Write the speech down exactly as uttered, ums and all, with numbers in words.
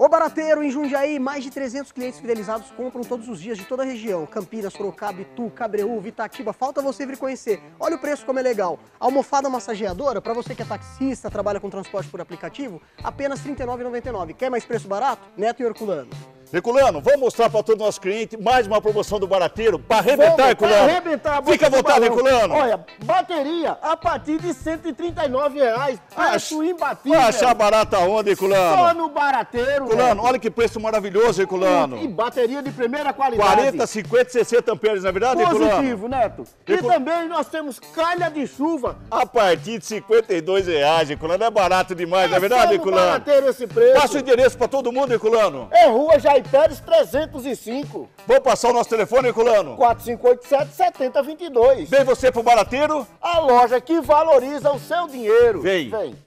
Ô Barateiro, em Jundiaí, mais de trezentos clientes fidelizados compram todos os dias de toda a região. Campinas, Sorocaba, Itu, Cabreúva, Itatiba, falta você vir conhecer. Olha o preço como é legal. Almofada massageadora, para você que é taxista, trabalha com transporte por aplicativo, apenas trinta e nove reais e noventa e nove centavos. Quer mais preço barato? Neto e Herculano. Herculano, vamos mostrar para todos os nossos clientes mais uma promoção do Barateiro para arrebentar, Herculano. Para arrebentar. Fica à vontade, Herculano. Olha, bateria a partir de cento e trinta e nove reais. Preço imbatível. Vai achar barata onde, Herculano? Só no Barateiro. Herculano, olha que preço maravilhoso, Herculano. E bateria de primeira qualidade. quarenta, cinquenta, sessenta amperes, na verdade, Herculano? Positivo, Neto. E Hercul... também nós temos calha de chuva. A partir de cinquenta e dois reais, Herculano. É barato demais, é não é verdade, Herculano? Barateiro esse preço. Passa o endereço para todo mundo, Herculano. É Rua Jair Pérez trezentos e cinco. Vou passar o nosso telefone, Herculano. quatro cinco oito sete, sete zero dois dois. Vem você pro Barateiro. A loja que valoriza o seu dinheiro. Vem. Vem.